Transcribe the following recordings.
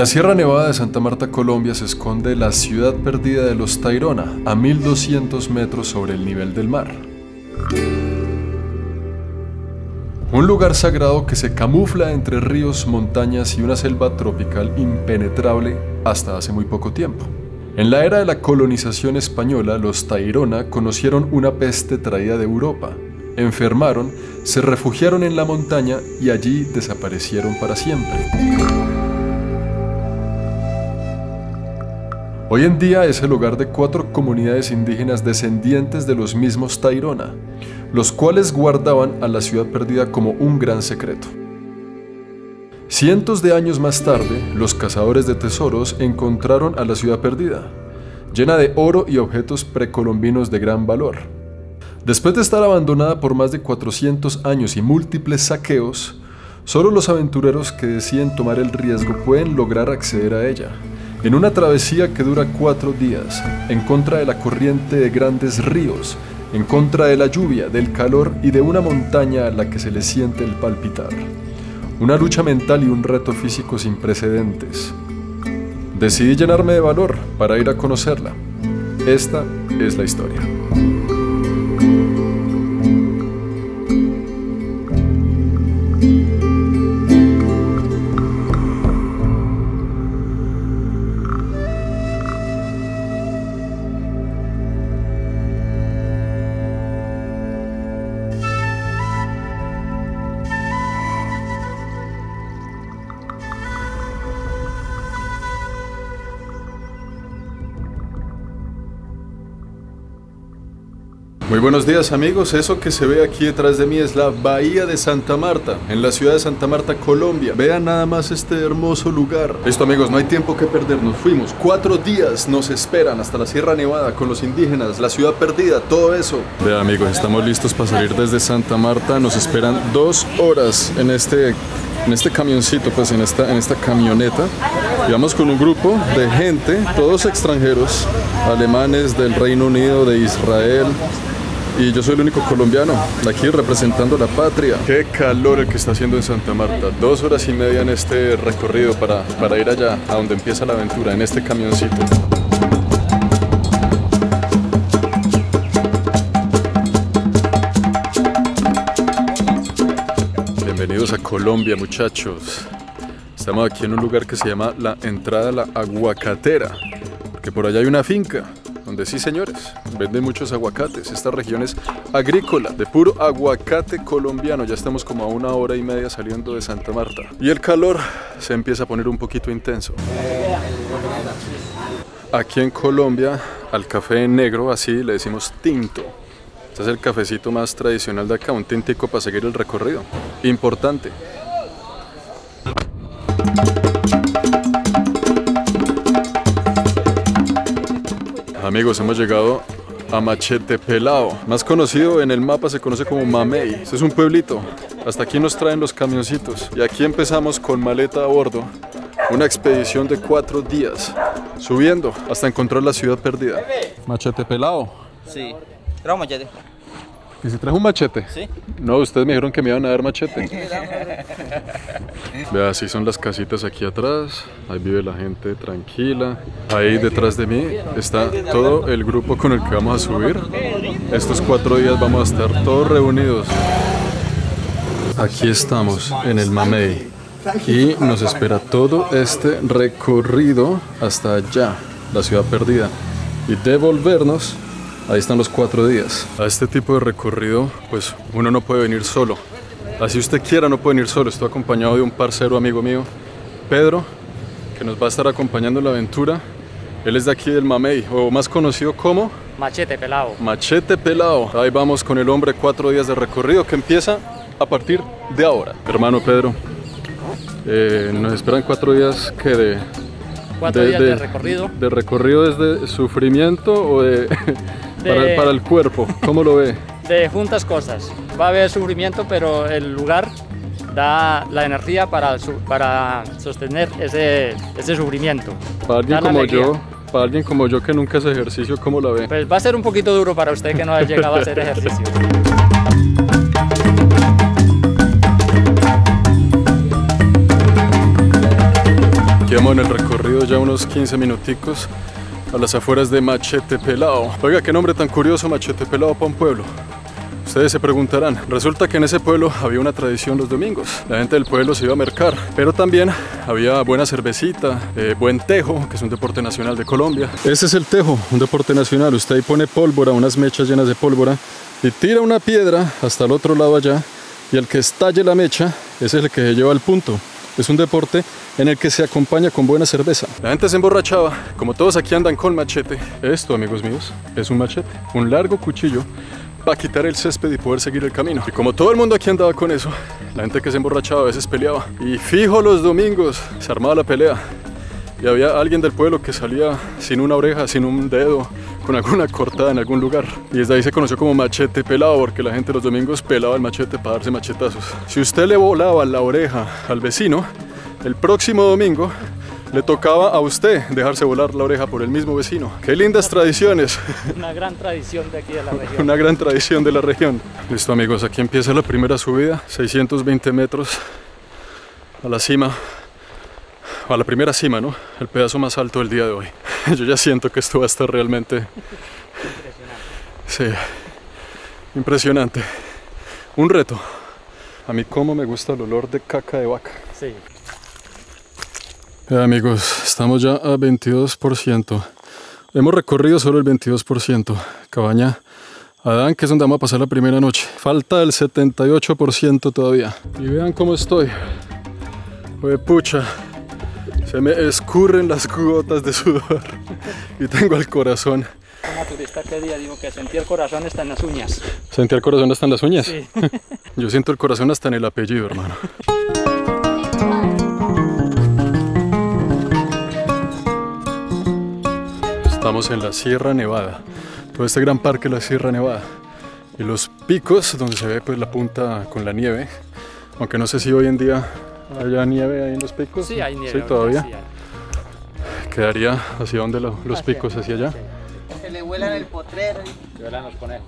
En la Sierra Nevada de Santa Marta, Colombia, se esconde la ciudad perdida de los Tayrona, a 1200 metros sobre el nivel del mar. Un lugar sagrado que se camufla entre ríos, montañas y una selva tropical impenetrable hasta hace muy poco tiempo. En la era de la colonización española, los Tayrona conocieron una peste traída de Europa. Enfermaron, se refugiaron en la montaña y allí desaparecieron para siempre. Hoy en día es el hogar de 4 comunidades indígenas descendientes de los mismos Tayrona, los cuales guardaban a la ciudad perdida como un gran secreto. Cientos de años más tarde, los cazadores de tesoros encontraron a la ciudad perdida, llena de oro y objetos precolombinos de gran valor. Después de estar abandonada por más de 400 años y múltiples saqueos, solo los aventureros que deciden tomar el riesgo pueden lograr acceder a ella, en una travesía que dura 4 días, en contra de la corriente de grandes ríos, en contra de la lluvia, del calor y de una montaña a la que se le siente el palpitar. Una lucha mental y un reto físico sin precedentes. Decidí llenarme de valor para ir a conocerla. Esta es la historia. Muy buenos días amigos, eso que se ve aquí detrás de mí es la Bahía de Santa Marta, en la ciudad de Santa Marta, Colombia. Vean nada más este hermoso lugar. Listo amigos, no hay tiempo que perder, nos fuimos. 4 días nos esperan hasta la Sierra Nevada con los indígenas, la ciudad perdida, todo eso. Vean amigos, estamos listos para salir desde Santa Marta, nos esperan 2 horas en este camioncito, pues en esta camioneta. Y vamos con un grupo de gente, todos extranjeros, alemanes del Reino Unido, de Israel. Y yo soy el único colombiano, aquí representando la patria. Qué calor el que está haciendo en Santa Marta. 2 horas y media en este recorrido para ir allá, a donde empieza la aventura, en este camioncito. Bienvenidos a Colombia, muchachos. Estamos aquí en un lugar que se llama la Entrada a la Aguacatera, porque por allá hay una finca donde sí, señores, venden muchos aguacates. Esta región es agrícola, de puro aguacate colombiano. Ya estamos como a 1 hora y media saliendo de Santa Marta. Y el calor se empieza a poner un poquito intenso. Aquí en Colombia, al café negro, así le decimos tinto. Este es el cafecito más tradicional de acá, un tintico para seguir el recorrido. Importante. Amigos, hemos llegado a Machete Pelao, más conocido en el mapa, se conoce como Mamey. Este es un pueblito, hasta aquí nos traen los camioncitos y aquí empezamos con maleta a bordo, una expedición de 4 días, subiendo hasta encontrar la ciudad perdida. Machete Pelao. Sí, trajo machete. ¿Y si trajo un machete? Sí. No, ustedes me dijeron que me iban a dar machete. Vea, así son las casitas aquí atrás. Ahí vive la gente tranquila. Ahí detrás de mí está todo el grupo con el que vamos a subir. Estos 4 días vamos a estar todos reunidos. Aquí estamos en el Mamey y nos espera todo este recorrido hasta allá, la ciudad perdida, y devolvernos. Ahí están los 4 días. A este tipo de recorrido, pues uno no puede venir solo. Así usted quiera, no puede venir solo. Estoy acompañado de un parcero amigo mío, Pedro, que nos va a estar acompañando en la aventura. Él es de aquí del Mamey, o más conocido como Machete Pelao. Machete Pelao. Ahí vamos con el hombre, 4 días de recorrido que empieza a partir de ahora. Hermano Pedro, nos esperan 4 días que de... 4 días de recorrido. ¿De recorrido desde sufrimiento o de para el cuerpo? ¿Cómo lo ve? De juntas cosas. Va a haber sufrimiento, pero el lugar da la energía para sostener ese sufrimiento. Para alguien como yo que nunca hace ejercicio, ¿cómo la ve? Pues va a ser un poquito duro para usted que no ha llegado a hacer ejercicio. Aquí vamos en el recorrido ya unos 15 minuticos a las afueras de Machete Pelao. Oiga, qué nombre tan curioso, Machete Pelao para un pueblo. Ustedes se preguntarán, resulta que en ese pueblo había una tradición los domingos. La gente del pueblo se iba a mercar, pero también había buena cervecita, buen tejo, que es un deporte nacional de Colombia. Ese es el tejo, un deporte nacional. Usted ahí pone pólvora, unas mechas llenas de pólvora y tira una piedra hasta el otro lado allá y el que estalle la mecha ese es el que se lleva el punto. Es un deporte en el que se acompaña con buena cerveza. La gente se emborrachaba, como todos aquí andan con machete. Esto, amigos míos, es un machete, un largo cuchillo para quitar el césped y poder seguir el camino. Y como todo el mundo aquí andaba con eso, la gente que se emborrachaba a veces peleaba. Y fijo los domingos se armaba la pelea. Y había alguien del pueblo que salía sin una oreja, sin un dedo, con alguna cortada en algún lugar. Y desde ahí se conoció como Machete Pelado, porque la gente los domingos pelaba el machete para darse machetazos. Si usted le volaba la oreja al vecino, el próximo domingo le tocaba a usted dejarse volar la oreja por el mismo vecino. ¡Qué lindas tradiciones! Una gran tradición de aquí de la región. Una gran tradición de la región. Listo, amigos, aquí empieza la primera subida. 620 metros a la cima. A la primera cima, ¿no? El pedazo más alto del día de hoy. Yo ya siento que esto va a estar realmente... Sí, impresionante. Un reto. A mí cómo me gusta el olor de caca de vaca. Sí. Amigos, estamos ya a 22%. Hemos recorrido solo el 22%. Cabaña Adán, que es donde vamos a pasar la primera noche. Falta el 78% todavía. Y vean cómo estoy. Pucha, se me escurren las gotas de sudor. Y tengo el corazón. Como turista aquel día digo que sentí el corazón hasta en las uñas. ¿Sentí el corazón hasta en las uñas? Sí. Yo siento el corazón hasta en el apellido, hermano. Estamos en la Sierra Nevada, todo este gran parque es la Sierra Nevada y los picos donde se ve pues la punta con la nieve, aunque no sé si hoy en día haya nieve ahí en los picos. Sí, hay nieve. Sí, todavía. Sí, hay. Quedaría hacia donde los picos, hacia allá. Se le vuelan el potrero. Se vuelan los conejos.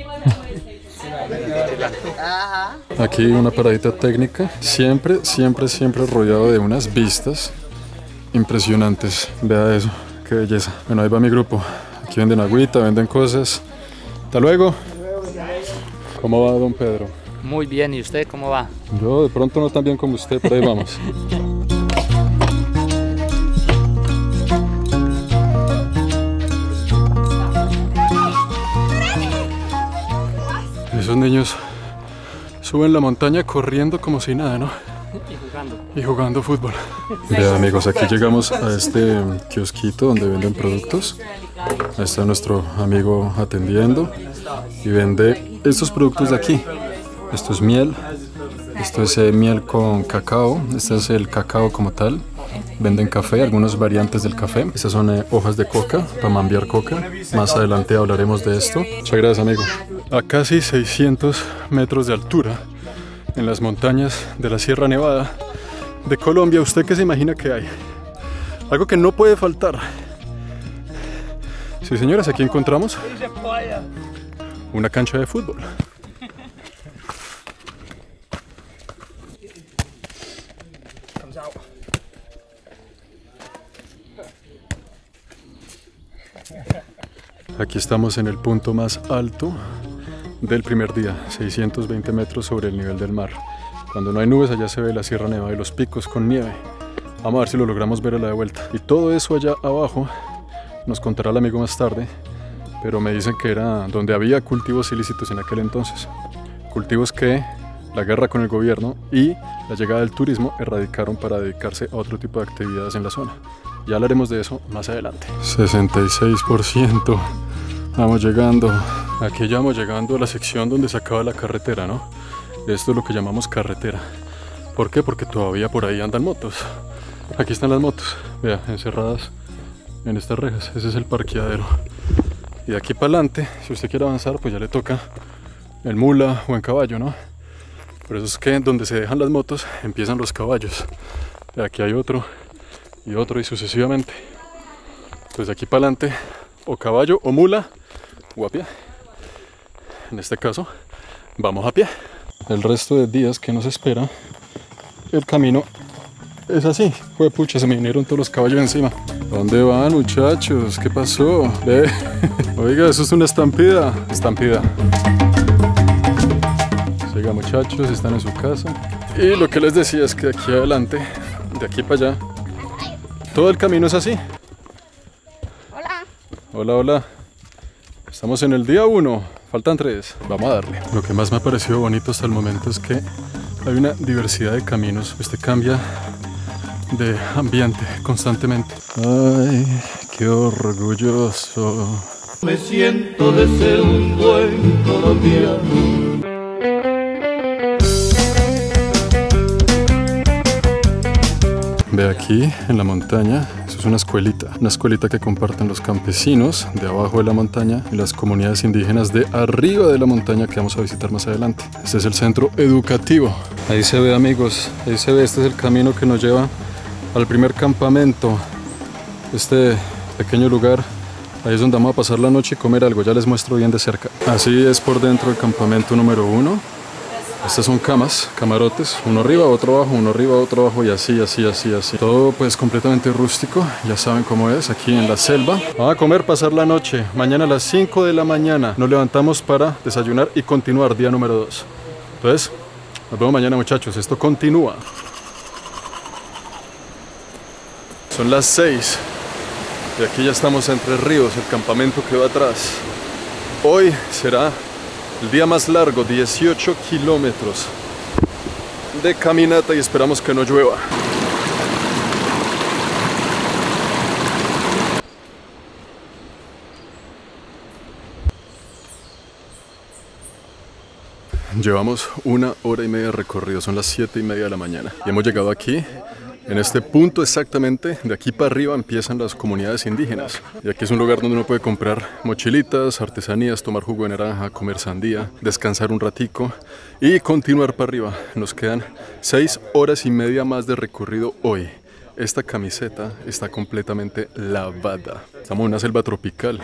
Ajá. Aquí una paradita técnica, siempre rodeado de unas vistas impresionantes. Vea eso. Qué belleza. Bueno, ahí va mi grupo. Aquí venden agüita, venden cosas. Hasta luego. ¿Cómo va, don Pedro? Muy bien, ¿y usted cómo va? Yo de pronto no tan bien como usted, pero ahí vamos. Esos niños suben la montaña corriendo como si nada, ¿no? Y jugando fútbol. Vean, amigos, aquí llegamos a este kiosquito donde venden productos. Ahí está nuestro amigo atendiendo y vende estos productos de aquí. Esto es miel, esto es miel con cacao, este es el cacao como tal. Venden café, algunas variantes del café. Estas son hojas de coca, para mambiar coca. Más adelante hablaremos de esto. Muchas gracias, amigo. A casi 600 metros de altura, en las montañas de la Sierra Nevada de Colombia, ¿usted qué se imagina que hay? Algo que no puede faltar. Sí, señores, aquí encontramos una cancha de fútbol. Aquí estamos en el punto más alto del primer día, 620 metros sobre el nivel del mar. Cuando no hay nubes, allá se ve la Sierra Nevada y los picos con nieve. Vamos a ver si lo logramos ver a la de vuelta. Y todo eso allá abajo nos contará el amigo más tarde, pero me dicen que era donde había cultivos ilícitos en aquel entonces. Cultivos que la guerra con el gobierno y la llegada del turismo erradicaron para dedicarse a otro tipo de actividades en la zona. Ya hablaremos de eso más adelante. 66%. Vamos llegando. Aquí ya vamos llegando a la sección donde se acaba la carretera, ¿no? Esto es lo que llamamos carretera. ¿Por qué? Porque todavía por ahí andan motos. Aquí están las motos, vea, encerradas en estas rejas. Ese es el parqueadero. Y de aquí para adelante, si usted quiere avanzar, pues ya le toca en mula o en caballo, ¿no? Por eso es que donde se dejan las motos empiezan los caballos. De aquí hay otro y sucesivamente. Entonces de aquí para adelante, o caballo o mula o a pie. En este caso, vamos a pie. El resto de días que nos espera, el camino es así. Juepucha, se me vinieron todos los caballos encima. ¿A dónde van, muchachos? ¿Qué pasó? Ve. Oiga, eso es una estampida. Estampida. Oiga, muchachos, están en su casa. Y lo que les decía es que de aquí adelante, de aquí para allá, todo el camino es así. Hola. Hola, hola. Estamos en el día 1. Faltan 3. Vamos a darle. Lo que más me ha parecido bonito hasta el momento es que hay una diversidad de caminos. Este cambia de ambiente constantemente. Ay, qué orgulloso. Me siento de ser un buen colombiano. Ve aquí en la montaña, eso es una escuelita que comparten los campesinos de abajo de la montaña y las comunidades indígenas de arriba de la montaña que vamos a visitar más adelante. Este es el centro educativo. Ahí se ve, amigos, ahí se ve, este es el camino que nos lleva al primer campamento. Este pequeño lugar, ahí es donde vamos a pasar la noche y comer algo, ya les muestro bien de cerca. Así es por dentro el campamento número 1. Estas son camas, camarotes, uno arriba, otro abajo, uno arriba, otro abajo y así. Todo pues completamente rústico, ya saben cómo es, aquí en la selva. Vamos a comer, pasar la noche. Mañana a las 5 de la mañana nos levantamos para desayunar y continuar día número 2. Entonces, nos vemos mañana, muchachos, esto continúa. Son las 6 y aquí ya estamos entre ríos, el campamento que va atrás. Hoy será el día más largo, 18 kilómetros de caminata y esperamos que no llueva. Llevamos 1 hora y media de recorrido, son las 7:30 de la mañana y hemos llegado aquí. En este punto exactamente, de aquí para arriba empiezan las comunidades indígenas. Y aquí es un lugar donde uno puede comprar mochilitas, artesanías, tomar jugo de naranja, comer sandía, descansar un ratico y continuar para arriba. Nos quedan 6 horas y media más de recorrido hoy. Esta camiseta está completamente lavada. Estamos en una selva tropical.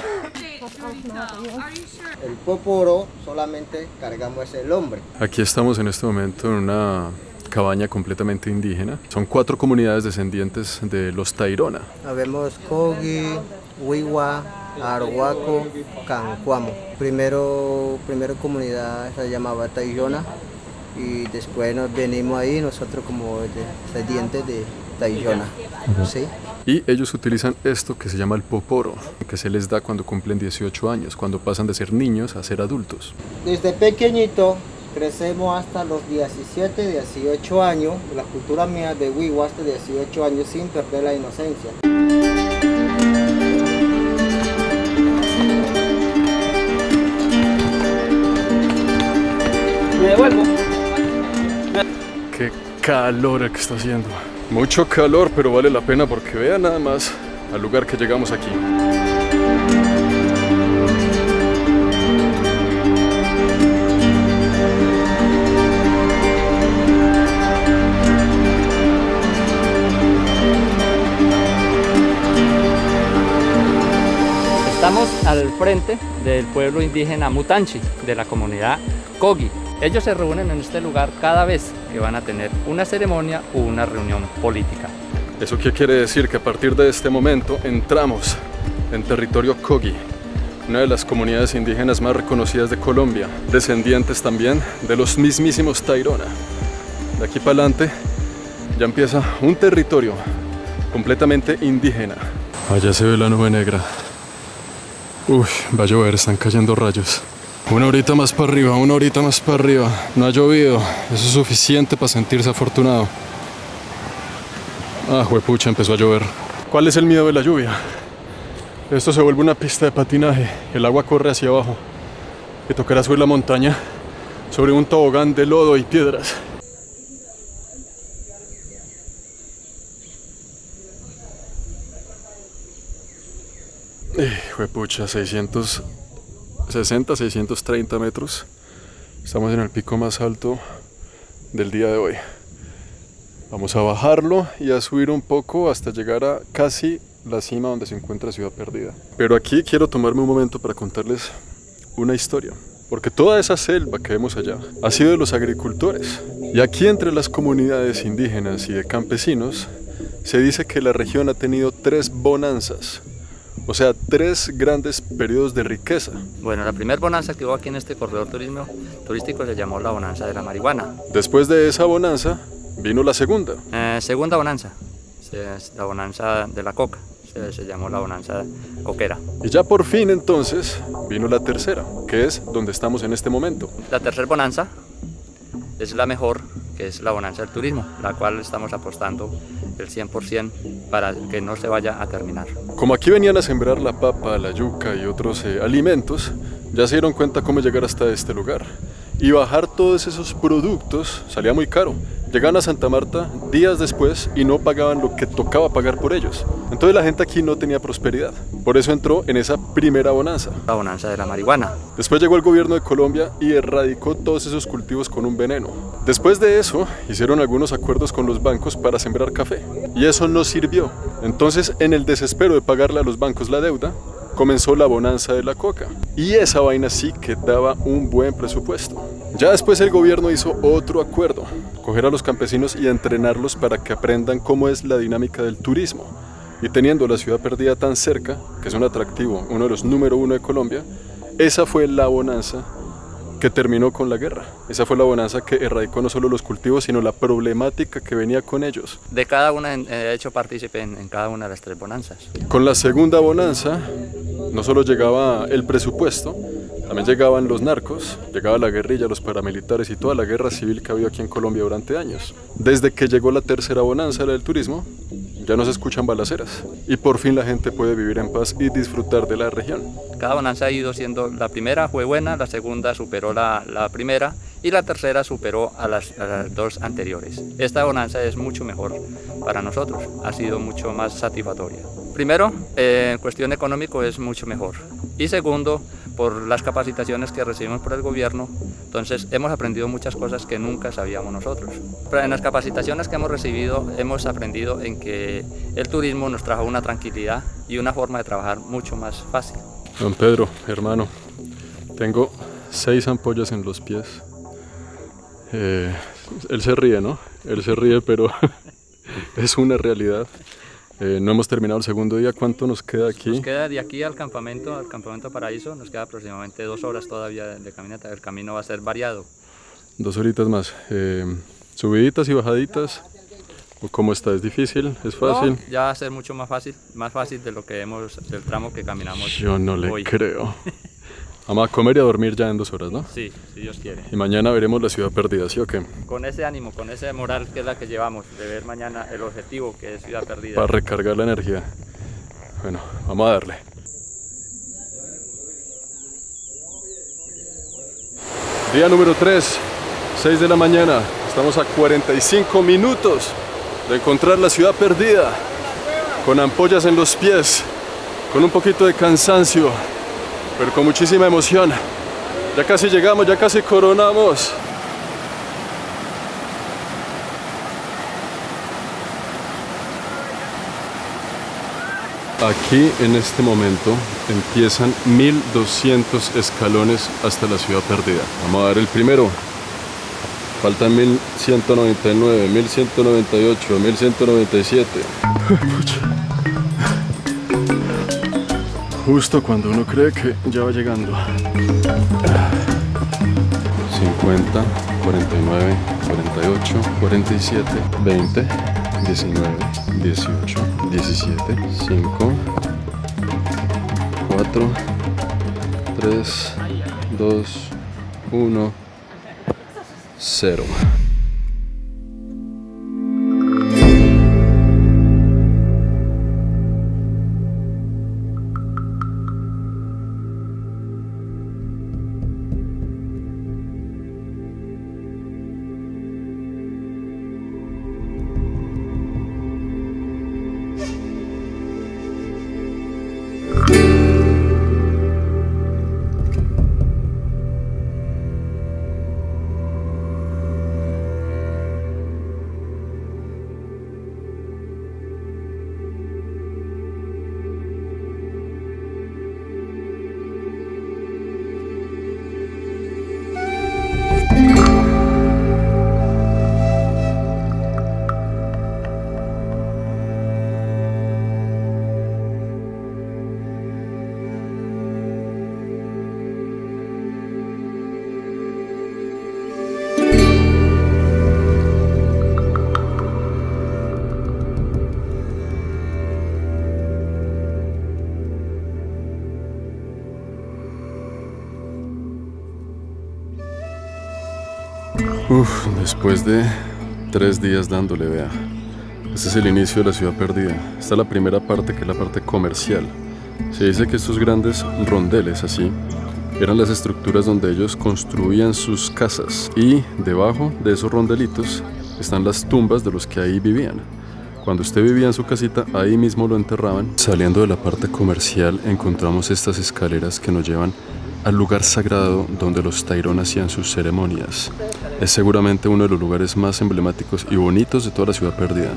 El poporo solamente cargamos el hombre. Aquí estamos en este momento en una cabaña completamente indígena. Son 4 comunidades descendientes de los Tairona. Habemos Cogi, Wiwa, Arhuaco, Cancuamo. Primero comunidad se llamaba Tairona y después nos venimos ahí nosotros como descendientes de Tairona. ¿Sí? Y ellos utilizan esto que se llama el poporo, que se les da cuando cumplen 18 años, cuando pasan de ser niños a ser adultos. Desde pequeñito crecemos hasta los 17, 18 años, la cultura mía de Wiwa hasta 18 años sin perder la inocencia. Me devuelvo. Qué calor el que está haciendo. Mucho calor, pero vale la pena porque vean nada más al lugar que llegamos aquí. Estamos al frente del pueblo indígena Mutanchi, de la comunidad Cogi. Ellos se reúnen en este lugar cada vez que van a tener una ceremonia o una reunión política. ¿Eso qué quiere decir? Que a partir de este momento entramos en territorio Cogi, una de las comunidades indígenas más reconocidas de Colombia, descendientes también de los mismísimos Tairona. De aquí para adelante ya empieza un territorio completamente indígena. Allá se ve la nube negra. Uy, va a llover, están cayendo rayos. Una horita más para arriba, una horita más para arriba. No ha llovido, eso es suficiente para sentirse afortunado. Ah, juepucha, empezó a llover. ¿Cuál es el miedo de la lluvia? Esto se vuelve una pista de patinaje. El agua corre hacia abajo. Y tocará subir la montaña sobre un tobogán de lodo y piedras. Juepucha, 660, 630 metros. Estamos en el pico más alto del día de hoy. Vamos a bajarlo y a subir un poco hasta llegar a casi la cima donde se encuentra Ciudad Perdida. Pero aquí quiero tomarme un momento para contarles una historia. Porque toda esa selva que vemos allá ha sido de los agricultores. Y aquí entre las comunidades indígenas y de campesinos, se dice que la región ha tenido 3 bonanzas, o sea, 3 grandes periodos de riqueza. Bueno, la primera bonanza que hubo aquí en este corredor turístico se llamó la bonanza de la marihuana. Después de esa bonanza, vino la segunda. Segunda bonanza, es la bonanza de la coca, se llamó la bonanza coquera. Y ya por fin entonces vino la tercera, que es donde estamos en este momento. La tercera bonanza es la mejor, que es la bonanza del turismo, la cual estamos apostando el 100% para que no se vaya a terminar. Como aquí venían a sembrar la papa, la yuca y otros alimentos, ya se dieron cuenta cómo llegar hasta este lugar. Y bajar todos esos productos salía muy caro. Llegaban a Santa Marta días después y no pagaban lo que tocaba pagar por ellos. Entonces la gente aquí no tenía prosperidad. Por eso entró en esa primera bonanza. La bonanza de la marihuana. Después llegó el gobierno de Colombia y erradicó todos esos cultivos con un veneno. Después de eso, hicieron algunos acuerdos con los bancos para sembrar café. Y eso no sirvió. Entonces, en el desespero de pagarle a los bancos la deuda, comenzó la bonanza de la coca. Y esa vaina sí que daba un buen presupuesto. Ya después el gobierno hizo otro acuerdo, coger a los campesinos y entrenarlos para que aprendan cómo es la dinámica del turismo. Y teniendo la ciudad perdida tan cerca, que es un atractivo, uno de los número 1 de Colombia, esa fue la bonanza que terminó con la guerra. Esa fue la bonanza que erradicó no solo los cultivos, sino la problemática que venía con ellos. De cada una he hecho partícipe en cada una de las 3 bonanzas. Con la segunda bonanza, no solo llegaba el presupuesto, también llegaban los narcos, llegaba la guerrilla, los paramilitares y toda la guerra civil que ha habido aquí en Colombia durante años. Desde que llegó la tercera bonanza, la del turismo, ya no se escuchan balaceras y por fin la gente puede vivir en paz y disfrutar de la región. Cada bonanza ha ido siendo, la primera fue buena, la segunda superó la primera y la tercera superó a las 2 anteriores. Esta bonanza es mucho mejor para nosotros, ha sido mucho más satisfactoria. Primero, en cuestión económico es mucho mejor y segundo, por las capacitaciones que recibimos por el gobierno, entonces hemos aprendido muchas cosas que nunca sabíamos nosotros. Pero en las capacitaciones que hemos recibido hemos aprendido en que el turismo nos trajo una tranquilidad y una forma de trabajar mucho más fácil. Don Pedro, hermano, tengo 6 ampollas en los pies. Él se ríe, ¿no? Él se ríe, pero es una realidad. No hemos terminado el segundo día. ¿Cuánto nos queda aquí? Nos queda de aquí al campamento Paraíso, nos queda aproximadamente 2 horas todavía de caminata. El camino va a ser variado. 2 horitas más. ¿Subiditas y bajaditas? ¿Cómo está? ¿Es difícil? ¿Es fácil? No, ya va a ser mucho más fácil de lo que del tramo que caminamos. Yo no le hoy. creo. Vamos a comer y a dormir ya en 2 horas, ¿no? Sí, si Dios quiere. Y mañana veremos la ciudad perdida, ¿sí o qué? Con ese ánimo, con ese moral que es la que llevamos, de ver mañana el objetivo que es ciudad perdida. Para recargar la energía. Bueno, vamos a darle. Día número 3, 6 de la mañana. Estamos a 45 minutos de encontrar la ciudad perdida. Con ampollas en los pies, con un poquito de cansancio, pero con muchísima emoción. Ya casi llegamos, ya casi coronamos. Aquí en este momento empiezan 1200 escalones hasta la ciudad perdida. Vamos a dar el primero. Faltan 1199, 1198, 1197. Justo cuando uno cree que ya va llegando. 50, 49, 48, 47, 20, 19, 18, 17, 5, 4, 3, 2, 1, 0. Después de 3 días dándole, vea. Este es el inicio de la ciudad perdida. Esta es la primera parte, que es la parte comercial. Se dice que estos grandes rondeles así eran las estructuras donde ellos construían sus casas, y debajo de esos rondelitos están las tumbas de los que ahí vivían. Cuando usted vivía en su casita, ahí mismo lo enterraban. Saliendo de la parte comercial encontramos estas escaleras que nos llevan al lugar sagrado donde los Tairona hacían sus ceremonias. Es seguramente uno de los lugares más emblemáticos y bonitos de toda la ciudad perdida.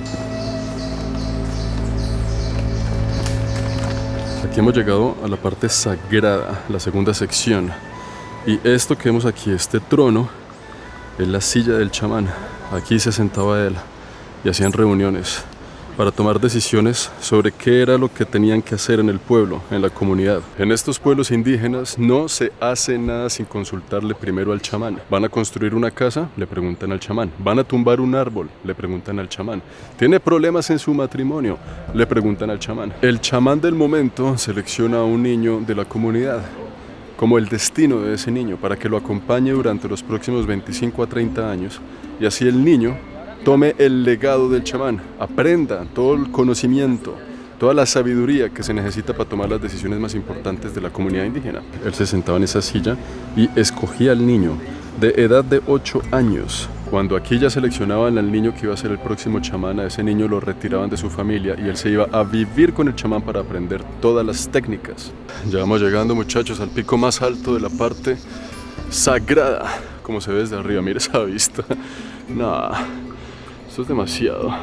Aquí hemos llegado a la parte sagrada, la segunda sección. Y esto que vemos aquí, este trono, es la silla del chamán. Aquí se sentaba él y hacían reuniones para tomar decisiones sobre qué era lo que tenían que hacer en el pueblo, en la comunidad. En estos pueblos indígenas no se hace nada sin consultarle primero al chamán. Van a construir una casa, le preguntan al chamán. Van a tumbar un árbol, le preguntan al chamán. ¿Tiene problemas en su matrimonio? Le preguntan al chamán. El chamán del momento selecciona a un niño de la comunidad como el destino de ese niño, para que lo acompañe durante los próximos 25 a 30 años, y así el niño tome el legado del chamán, aprenda todo el conocimiento, toda la sabiduría que se necesita para tomar las decisiones más importantes de la comunidad indígena. Él se sentaba en esa silla y escogía al niño de edad de 8 años. Cuando aquí ya seleccionaban al niño que iba a ser el próximo chamán, a ese niño lo retiraban de su familia y él se iba a vivir con el chamán para aprender todas las técnicas. Ya vamos llegando, muchachos, al pico más alto de la parte sagrada, como se ve desde arriba. Mira esa vista. Nah, esto es demasiado.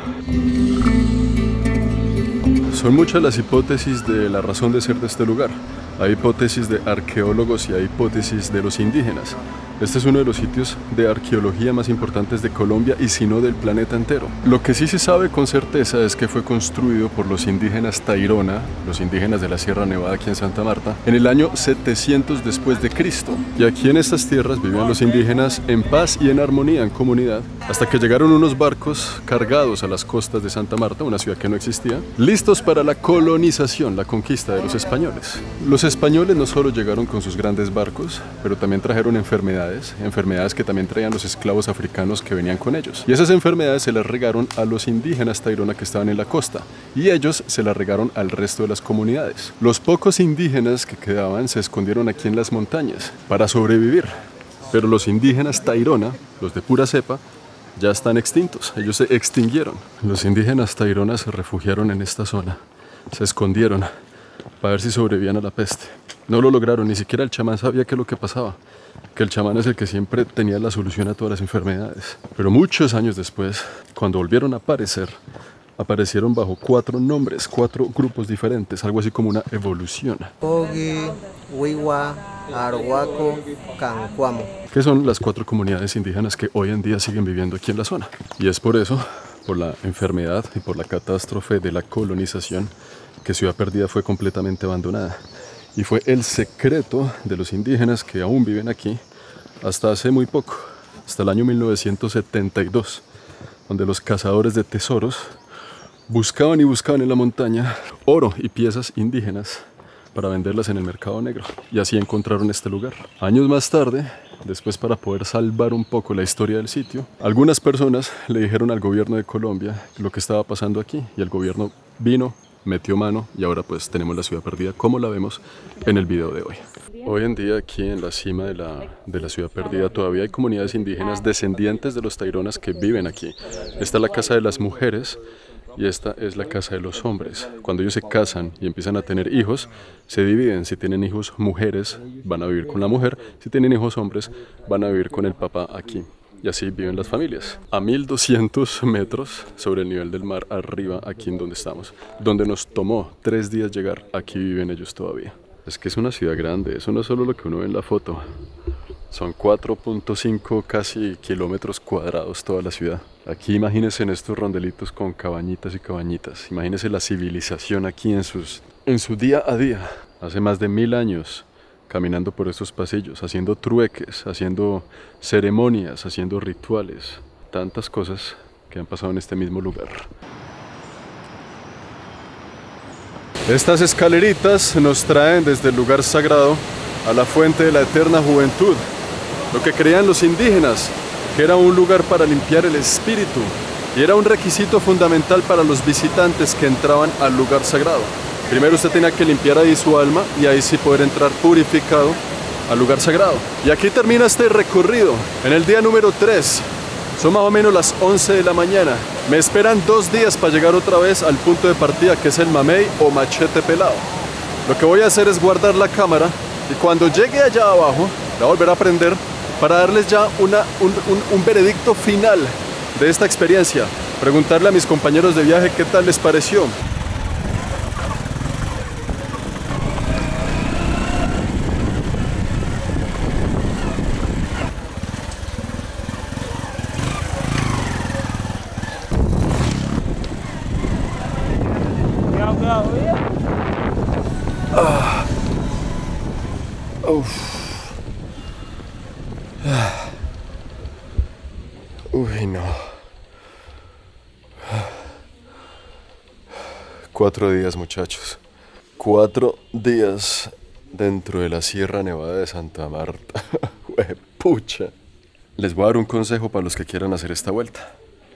Son muchas las hipótesis de la razón de ser de este lugar. Hay hipótesis de arqueólogos y hay hipótesis de los indígenas. Este es uno de los sitios de arqueología más importantes de Colombia y si no del planeta entero. Lo que sí se sabe con certeza es que fue construido por los indígenas Tairona, los indígenas de la Sierra Nevada aquí en Santa Marta, en el año 700 después de Cristo. Y aquí en estas tierras vivían los indígenas en paz y en armonía, en comunidad, hasta que llegaron unos barcos cargados a las costas de Santa Marta, una ciudad que no existía, listos para la colonización, la conquista de los españoles. Los españoles no solo llegaron con sus grandes barcos, pero también trajeron enfermedades que también traían los esclavos africanos que venían con ellos. Y esas enfermedades se las regaron a los indígenas Tairona que estaban en la costa, y ellos se las regaron al resto de las comunidades. Los pocos indígenas que quedaban se escondieron aquí en las montañas para sobrevivir. Pero los indígenas Tairona, los de pura cepa, ya están extintos, ellos se extinguieron. Los indígenas Tairona se refugiaron en esta zona, se escondieron para ver si sobrevivían a la peste. No lo lograron, ni siquiera el chamán sabía qué es lo que pasaba, que el chamán es el que siempre tenía la solución a todas las enfermedades. Pero muchos años después, cuando volvieron a aparecer, aparecieron bajo 4 nombres, 4 grupos diferentes, algo así como una evolución. Cogi, Wiwa, Arhuaco, Cancuamo. Que son las 4 comunidades indígenas que hoy en día siguen viviendo aquí en la zona. Y es por eso, por la enfermedad y por la catástrofe de la colonización, que Ciudad Perdida fue completamente abandonada. Y fue el secreto de los indígenas que aún viven aquí hasta hace muy poco, hasta el año 1972, donde los cazadores de tesoros buscaban y buscaban en la montaña oro y piezas indígenas para venderlas en el mercado negro. Y así encontraron este lugar. Años más tarde, después, para poder salvar un poco la historia del sitio, algunas personas le dijeron al gobierno de Colombia lo que estaba pasando aquí, y el gobierno vino, metió mano, y ahora pues tenemos la ciudad perdida como la vemos en el video de hoy. Hoy en día aquí en la cima de la ciudad perdida todavía hay comunidades indígenas descendientes de los Taironas que viven aquí. Esta es la casa de las mujeres y esta es la casa de los hombres. Cuando ellos se casan y empiezan a tener hijos, se dividen. Si tienen hijos mujeres, van a vivir con la mujer. Si tienen hijos hombres, van a vivir con el papá aquí. Y así viven las familias. A 1200 metros sobre el nivel del mar, arriba, aquí en donde estamos, donde nos tomó 3 días llegar, aquí viven ellos todavía. Es que es una ciudad grande, eso no es solo lo que uno ve en la foto. Son 4.5 casi kilómetros cuadrados toda la ciudad. Aquí imagínense en estos rondelitos con cabañitas y cabañitas. Imagínense la civilización aquí en su día a día. Hace más de 1000 años. Caminando por estos pasillos, haciendo trueques, haciendo ceremonias, haciendo rituales. Tantas cosas que han pasado en este mismo lugar. Estas escaleritas nos traen desde el lugar sagrado a la fuente de la eterna juventud. Lo que creían los indígenas, que era un lugar para limpiar el espíritu y era un requisito fundamental para los visitantes que entraban al lugar sagrado. Primero usted tenía que limpiar ahí su alma y ahí sí poder entrar purificado al lugar sagrado. Y aquí termina este recorrido. En el día número 3, son más o menos las 11 de la mañana. Me esperan 2 días para llegar otra vez al punto de partida, que es el Mamey o Machete Pelado. Lo que voy a hacer es guardar la cámara y cuando llegue allá abajo, la voy a volver a prender para darles ya un veredicto final de esta experiencia. Preguntarle a mis compañeros de viaje qué tal les pareció. Uy, no. 4 días, muchachos. 4 días dentro de la Sierra Nevada de Santa Marta. Pucha. Les voy a dar un consejo para los que quieran hacer esta vuelta.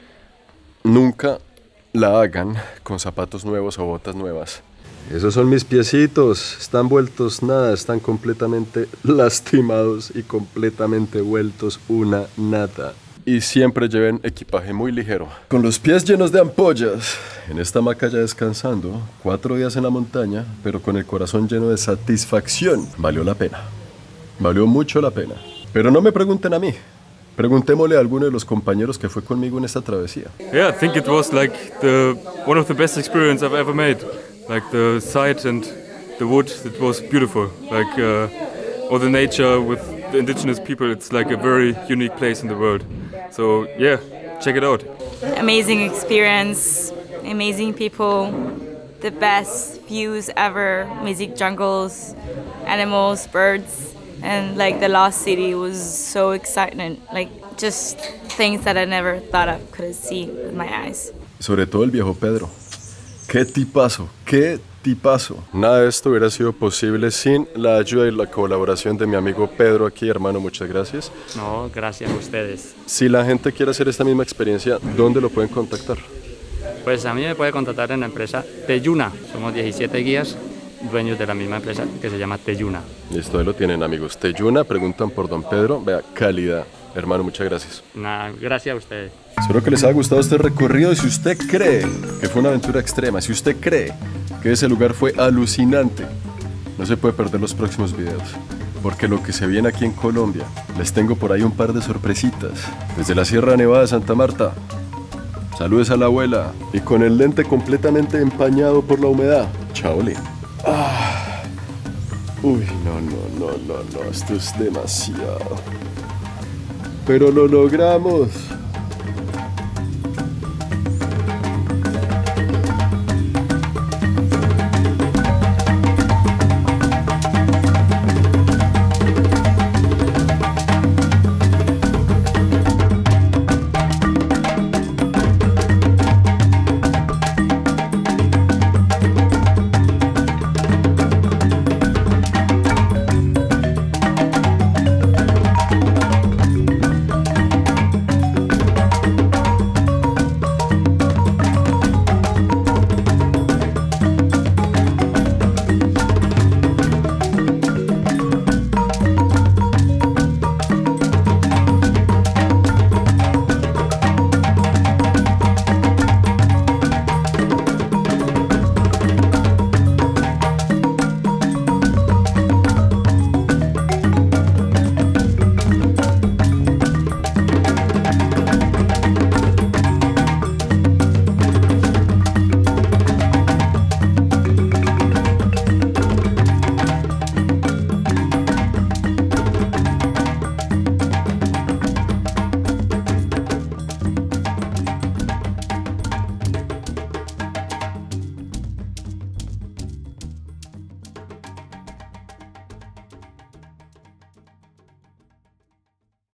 Nunca la hagan con zapatos nuevos o botas nuevas. Esos son mis piecitos, están vueltos nada, están completamente lastimados y completamente vueltos una nata. Y siempre lleven equipaje muy ligero. Con los pies llenos de ampollas, en esta hamaca ya descansando, 4 días en la montaña, pero con el corazón lleno de satisfacción. Valió la pena, valió mucho la pena. Pero no me pregunten a mí. Preguntémosle a alguno de los compañeros que fue conmigo en esta travesía. Yeah, I think it was like one of the best experiences I've ever made. Like the sight and the wood, it was beautiful. Like all the nature with the indigenous people, it's like a very unique place in the world. So yeah, check it out. Amazing experience, amazing people, the best views ever, amazing jungles, animals, birds. And like the lost city was so exciting, like just things that I never thought I could see with my eyes. Sobre todo el viejo Pedro. ¡Qué tipazo! ¡Qué tipazo! Nada de esto hubiera sido posible sin la ayuda y la colaboración de mi amigo Pedro aquí, hermano, muchas gracias. No, gracias a ustedes. Si la gente quiere hacer esta misma experiencia, ¿dónde lo pueden contactar? Pues a mí me puede contactar en la empresa Teyuna. Somos 17 guías, dueños de la misma empresa que se llama Teyuna. Listo, ahí lo tienen, amigos. Teyuna, preguntan por don Pedro. Vea, calidad. Hermano, muchas gracias. Nada, gracias a ustedes. Espero que les haya gustado este recorrido y si usted cree que fue una aventura extrema, si usted cree que ese lugar fue alucinante, no se puede perder los próximos videos, porque lo que se viene aquí en Colombia, les tengo por ahí un par de sorpresitas. Desde la Sierra Nevada de Santa Marta, saludes a la abuela y con el lente completamente empañado por la humedad. Chaole. Uy, no, esto es demasiado. Pero lo logramos.